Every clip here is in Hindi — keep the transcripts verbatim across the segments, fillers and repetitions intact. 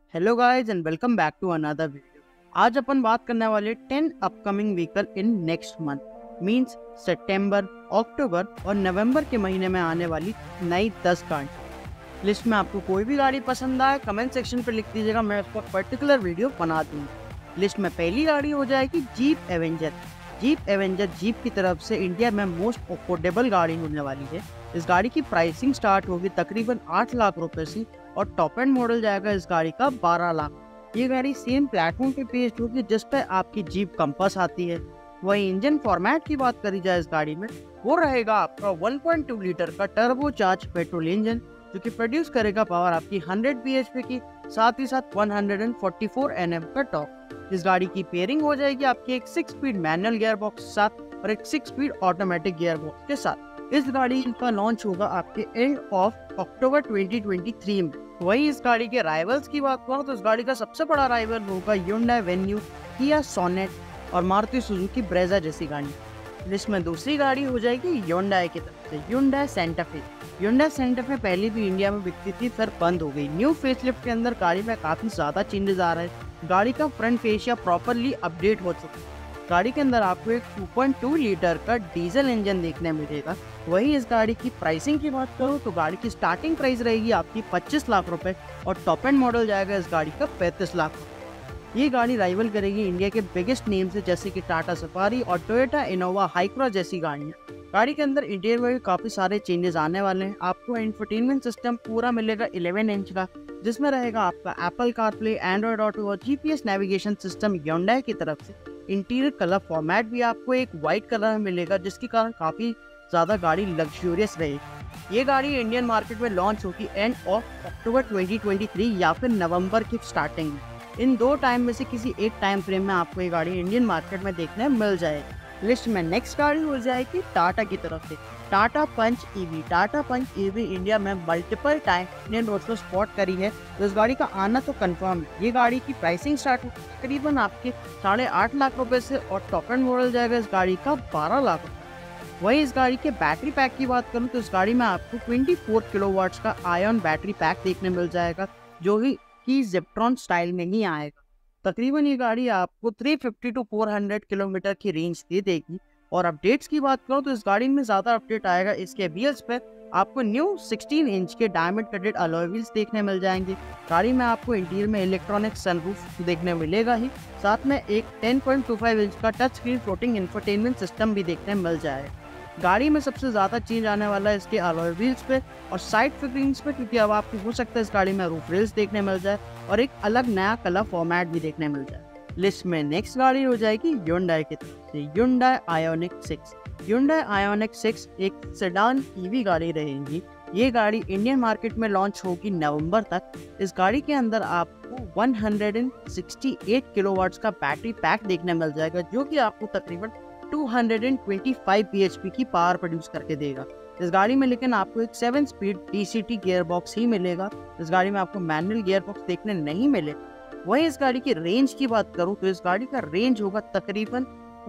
Hello guys and welcome back to another video. आज अपन बात करने वाले ten upcoming vehicle in next month means सितंबर, अक्टूबर और नवंबर के महीने में आने वाली नई दस गाड़ी। लिस्ट में आपको कोई भी गाड़ी पसंद आए कमेंट सेक्शन पर लिख दीजिएगा, मैं उसका पर्टिकुलर वीडियो बना दूंगा। लिस्ट में पहली गाड़ी हो जाएगी Jeep Avenger. Jeep Avenger Jeep की तरफ से इंडिया में मोस्ट अफोर्डेबल गाड़ी होने वाली है। इस गाड़ी की प्राइसिंग स्टार्ट होगी तकरीबन आठ लाख रुपए से और टॉप एंड मॉडल जाएगा इस गाड़ी का बारह लाख। ये गाड़ी सेम प्लेटफॉर्म पे पेश होगी जिस पे आपकी जीप कंपास आती है। वही इंजन फॉर्मेट की बात करी जाए इस गाड़ी में, वो रहेगा आपका वन पॉइंट टू लीटर का टर्बो चार्ज पेट्रोल इंजन जो कि प्रोड्यूस करेगा पावर आपकी हंड्रेड बी एच पी की, साथ ही साथ one forty four N M का टॉर्क। इस गाड़ी की पेयरिंग हो जाएगी आपकी एक six speed manual gear box के साथ और एक six speed automatic gear box के साथ। इस गाड़ी का लॉन्च होगा आपके end of October twenty twenty three में। वही इस गाड़ी के राइवल्स की बात करूं तो इस गाड़ी का सबसे बड़ा राइवल होगा Hyundai वेन्यू, किया सोनेट और मारुति सुजुकी ब्रेजा जैसी गाड़ी। लिस्ट में दूसरी गाड़ी हो जाएगी Hyundai की तरफ से Hyundai Santa Fe। Hyundai Santa Fe पहले भी इंडिया में बिकती थी, फिर बंद हो गई। न्यू फेसलिफ्ट के अंदर गाड़ी में काफी ज्यादा चेंजेस आ रहे हैं। गाड़ी का फ्रंट फेशिया प्रॉपरली अपडेट हो चुका है। गाड़ी के अंदर आपको एक टू पॉइंट टू लीटर का डीजल इंजन देखने मिलेगा। वही इस गाड़ी की प्राइसिंग की बात करूँ तो गाड़ी की स्टार्टिंग प्राइस रहेगी आपकी पच्चीस लाख रुपए और टॉप एंड मॉडल जाएगा इस गाड़ी का पैंतीस लाख रुपए। ये गाड़ी राइवल करेगी इंडिया के बिगेस्ट नेम से जैसे कि टाटा सफारी और टोयोटा इनोवा हाइक्रोस जैसी गाड़ियाँ। गाड़ी के अंदर इंटीरियर में भी काफी सारे चेंजेस आने वाले हैं। आपको इंफोटेनमेंट सिस्टम पूरा मिलेगा इलेवन इंच का, जिसमें रहेगा आपका एप्पल कारप्ले, एंड्रॉइड ऑटो और जीपीएस नेविगेशन सिस्टम Hyundai की तरफ से। इंटीरियर कलर फॉर्मेट भी आपको एक वाइट कलर में मिलेगा जिसके कारण काफी ज्यादा गाड़ी लग्जूरियस रहेगी। ये गाड़ी इंडियन मार्केट में लॉन्च होगी end of October twenty twenty three या फिर नवंबर की स्टार्टिंग में। इन दो टाइम में से किसी एक टाइम फ्रेम में आपको ये गाड़ी इंडियन मार्केट में देखने मिल जाएगी। लिस्ट में नेक्स्ट गाड़ी हो जाएगी टाटा की तरफ से Tata Punch EV. Tata Punch EV India में multiple time Indian road show spot करी है, तो इस गाड़ी का आना तो कंफर्म है। ये गाड़ी की प्राइसिंग स्टार्ट तकरीबन आपके साढ़े आठ लाख रुपए से और टॉप एंड मॉडल जाएगा इस गाड़ी का बारह लाख रुपए। वही इस गाड़ी के बैटरी पैक की बात करूं तो इस गाड़ी में आपको चौबीस किलोवाट्स का आयन बैटरी पैक देखने मिल जाएगा जो कि जेप्ट्रॉन स्टाइल में ही आएगा। तकरीबन ये गाड़ी आपको तीन सौ पचास टू चार सौ किलोमीटर की रेंज दे देगी। और अपडेट्स की बात करूं तो इस गाड़ी में ज़्यादा अपडेट आएगा। इसके व्हील्स पे आपको न्यू सोलह इंच के डायमंड कटेड अलॉय व्हील्स देखने मिल जाएंगे। गाड़ी में आपको इंटीरियर में इलेक्ट्रॉनिक सनरूफ देखने मिलेगा ही, साथ में एक ten point two five inch का touch screen floating infotainment system भी देखने मिल जाएगा। गाड़ी में सबसे ज़्यादा चेंज आने वाला है इसके अलॉय व्हील्स पे और साइड फिटिंग्स पे, क्योंकि अब आपको हो सकता है इस गाड़ी में रूफ रेल्स देखने मिल जाए और एक अलग नया कलर फॉर्मेट भी देखने मिल जाए। लिस्ट में नेक्स्ट गाड़ी हो जाएगी Hyundai की तरफ से Hyundai Ioniq six. Hyundai Ioniq six एक सेडान ईवी गाड़ी रहेगी। ये गाड़ी इंडियन मार्केट में लॉन्च होगी नवंबर तक। इस गाड़ी के अंदर आपको एक सौ अड़सठ किलोवाट्स का बैटरी पैक देखने मिल जाएगा जो कि आपको तकरीबन दो सौ पच्चीस बीएचपी की पावर प्रोड्यूस करके देगा इस गाड़ी में। लेकिन आपको एक seven speed DCT gear box ही मिलेगा। इस गाड़ी में आपको मैनुअल गियर बॉक्स देखने नहीं मिलेगा। वही इस गाड़ी की रेंज की बात करूं तो इस गाड़ी का रेंज होगा तकरीबन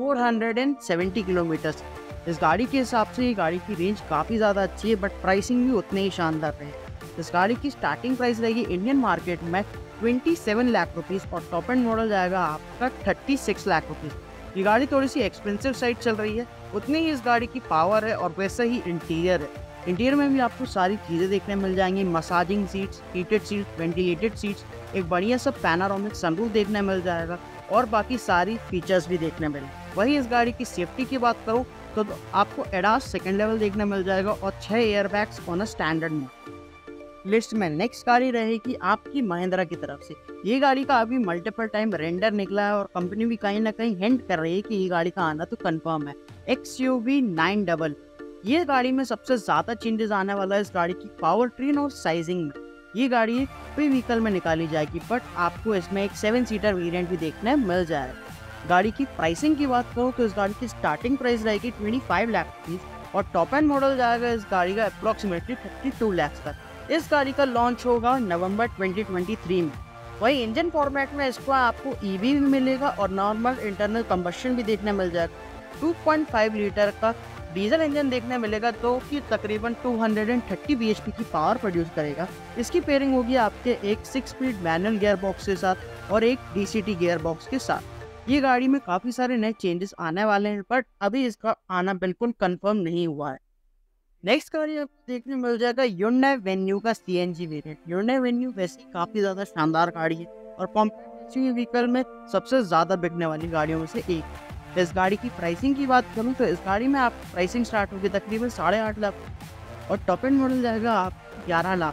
चार सौ सत्तर किलोमीटर। इस गाड़ी के हिसाब से ये गाड़ी की रेंज काफ़ी ज़्यादा अच्छी है, बट प्राइसिंग भी उतने ही शानदार रहे। इस गाड़ी की स्टार्टिंग प्राइस रहेगी इंडियन मार्केट में सत्ताईस लाख रुपीस और टॉप एंड मॉडल जाएगा आपका छत्तीस लाख रुपीस। ये गाड़ी थोड़ी सी एक्सपेंसिव साइड चल रही है, उतनी ही इस गाड़ी की पावर है और वैसा ही इंटीरियर है। इंटीरियर में भी आपको सारी चीज़ें देखने मिल जाएंगी, massaging seats, heated seats, ventilated seats, एक बढ़िया सा पैनारोमिक सनरूफ देखने मिल जाएगा और बाकी सारी फीचर्स भी देखने मिले। वही इस गाड़ी की सेफ्टी की बात करूँ तो, तो आपको एडास सेकेंड लेवल देखने मिल जाएगा और छः airbags on a standard mode. List में नेक्स्ट गाड़ी रहेगी आपकी महिंद्रा की तरफ से। ये गाड़ी का अभी मल्टीपल टाइम रेंडर निकला है और कंपनी भी कहीं ना कहीं हिंट कर रही है कि ये गाड़ी का आना तो कंफर्म है। XUV nine double. ये गाड़ी में सबसे ज़्यादा चेंजेस आने वाला है इस गाड़ी की पावर ट्रेन और साइजिंग में। ये गाड़ी कोई व्हीकल में निकाली जाएगी, बट आपको इसमें एक सेवन सीटर वेरिएंट भी देखने मिल जाएगा। गाड़ी की प्राइसिंग की बात करूँ तो इस गाड़ी की स्टार्टिंग प्राइस रहेगी पच्चीस लाख रुपीस और टॉप एंड मॉडल जाएगा इस गाड़ी का अप्रोक्सीमेटली बत्तीस लाख तक। इस गाड़ी का लॉन्च होगा नवंबर ट्वेंटी ट्वेंटी थ्री में। वही इंजन फॉर्मेट में इसको आपको ईवी भी मिलेगा और नॉर्मल इंटरनल कंबशन भी देखने मिल जाएगा। टू पॉइंट फाइव लीटर का डीजल इंजन देखने मिलेगा तो कि तकरीबन दो सौ तीस बीएचपी की पावर प्रोड्यूस करेगा। इसकी पेयरिंग होगी आपके एक six speed manual gear box के साथ और एक डीसीटी गियर बॉक्स के साथ। ये गाड़ी में काफ़ी सारे नए चेंजेस आने वाले हैं, बट अभी इसका आना बिल्कुल कंफर्म नहीं हुआ है। नेक्स्ट गाड़ी आपको देखने मिल जाएगा Hyundai Venue का सीएनजी वेरिएंट। Hyundai Venue वैसे ही काफ़ी ज़्यादा शानदार गाड़ी है और कॉम्पैक्ट एसयूवी व्हीकल में सबसे ज़्यादा बिकने वाली गाड़ियों में से एक है। इस गाड़ी की प्राइसिंग की बात करूं तो इस गाड़ी में आप प्राइसिंग स्टार्ट होगी तकरीबन साढ़े आठ लाख और टॉप एंड मॉडल जाएगा आप ग्यारह लाख।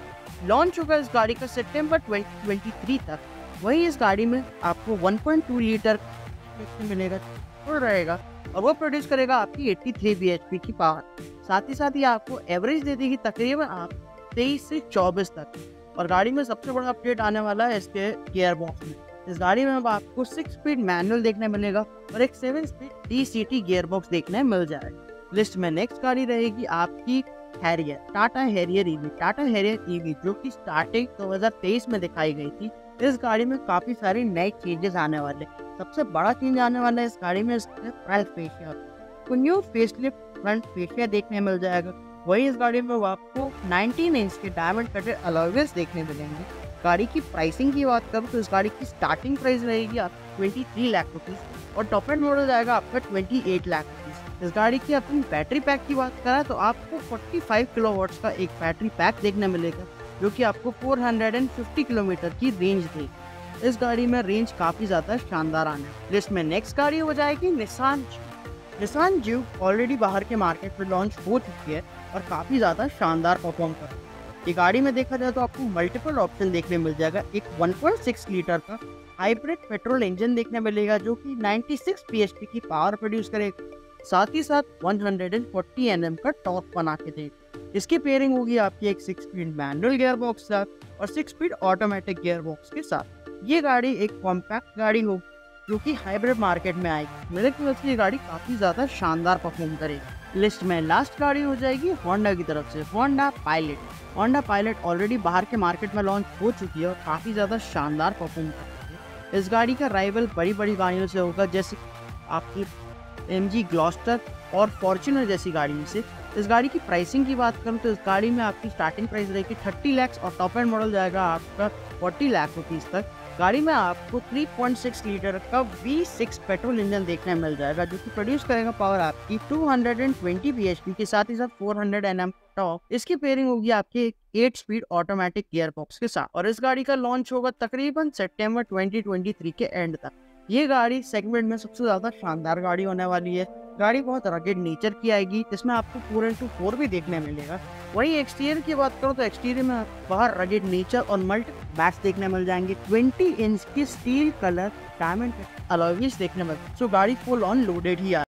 लॉन्च होगा इस गाड़ी का सितंबर दो हज़ार तेईस तक। वहीं इस गाड़ी में आपको वन पॉइंट टू लीटर मिलेगा और रहेगा और वो प्रोड्यूस करेगा आपकी तिरासी बीएचपी की पावर। साथ ही साथ ये आपको एवरेज दे देगी तकरीबन आप तेईस से चौबीस तक। और गाड़ी में सबसे बड़ा अपडेट आने वाला है इसके गियर बॉक्स में। इस गाड़ी में अब आपको सिक्स स्पीड मैनुअल देखने मिलेगा और एक seven speed DCT gear box देखने मिल जाएगा। लिस्ट में नेक्स्ट गाड़ी रहेगी आपकी Harrier, Tata Harrier EV. Tata Harrier EV जो कि स्टार्टिंग दो हज़ार तेईस में दिखाई गई थी। इस गाड़ी में काफी सारे नए चेंजेस आने वाले। सबसे बड़ा चेंज आने वाला है इस गाड़ी में इसके फ्रंट फेशिया को न्यू फेसलिफ्ट फ्रंट फेशिया देखने मिल जाएगा। वही इस गाड़ी में आपको उन्नीस इंच के डायमंड कटेड अलॉय व्हील्स देखने मिलेंगे। गाड़ी की प्राइसिंग की बात करूँ तो इस गाड़ी की स्टार्टिंग प्राइस रहेगी आपकी तेईस लाख रुपीस और टॉप एंड मॉडल जाएगा आपका अट्ठाईस लाख रुपीस। इस गाड़ी की अपनी बैटरी पैक की बात करें तो आपको पैंतालीस किलोवाट्स का एक बैटरी पैक देखने मिलेगा जो कि आपको चार सौ पचास किलोमीटर की रेंज देगी। इस गाड़ी में रेंज काफ़ी ज़्यादा शानदार आने है। लिस्ट में नेक्स्ट गाड़ी हो जाएगी Nissan Duke. Nissan Duke already बाहर के मार्केट में लॉन्च हो चुकी है और काफ़ी ज़्यादा शानदार परफॉर्म कर रही है। ये गाड़ी में देखा जाए तो आपको मल्टीपल ऑप्शन देखने मिल जाएगा। एक वन पॉइंट सिक्स लीटर का हाइब्रिड पेट्रोल इंजन देखने मिलेगा जो कि छियानवे बीएचपी की पावर प्रोड्यूस करेगा। साथ ही साथ एक सौ चालीस एनएम का टॉर्क बना के देगा। इसकी पेयरिंग होगी आपकी एक six speed manual gear box के साथ और six speed automatic gear box के साथ। ये गाड़ी एक कॉम्पैक्ट गाड़ी होगी जो कि हाइब्रिड मार्केट में आएगी। मेरे ख्याल से ये गाड़ी काफ़ी ज़्यादा शानदार परफॉर्म करेगी। लिस्ट में लास्ट गाड़ी हो जाएगी होंडा की तरफ से Honda Pilot. Honda Pilot already बाहर के मार्केट में लॉन्च हो चुकी है और काफ़ी ज़्यादा शानदार परफॉर्म करती है। इस गाड़ी का राइवल बड़ी बड़ी गाड़ियों से होगा जैसे आपकी एमजी ग्लॉस्टर और फॉर्च्यूनर जैसी गाड़ियों से। इस गाड़ी की प्राइसिंग की बात करूँ तो इस गाड़ी में आपकी स्टार्टिंग प्राइस रहेगी तीस लाख और टॉप एंड मॉडल जाएगा आपका चालीस लाख रुपीस तक। गाड़ी में आपको तीन पॉइंट सिक्स लीटर का वी सिक्स पेट्रोल इंजन देखने मिल जाएगा जो कि प्रोड्यूस करेगा पावर आपकी दो सौ बीस बीएचपी के साथ ही साथ चार सौ एनएम टॉप। इसकी पेयरिंग होगी आपके eight speed automatic gear box के साथ और इस गाड़ी का लॉन्च होगा तकरीबन सितंबर दो हज़ार तेईस के एंड तक। ये गाड़ी सेगमेंट में सबसे ज्यादा शानदार गाड़ी होने वाली है। गाड़ी बहुत रगेड नेचर की आएगी जिसमें आपको फोर इंटू फोर भी देखने मिलेगा। वहीं एक्सटीरियर की बात करो तो एक्सटीरियर में बाहर रगेड नेचर और मल्टी बैट्स देखने मिल जाएंगे। बीस इंच की steel colour diamond alloy wheels देखने मिल, सो गाड़ी फुल ऑन लोडेड ही आ